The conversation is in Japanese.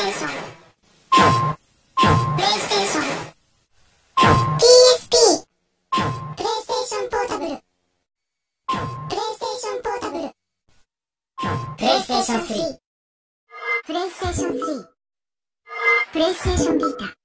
ーション、プレイステーション、PSP、プレイステーションポータブル、プレイステーションポータブル、プレイステーション3、プレイステーション3、プレイステーションビータ。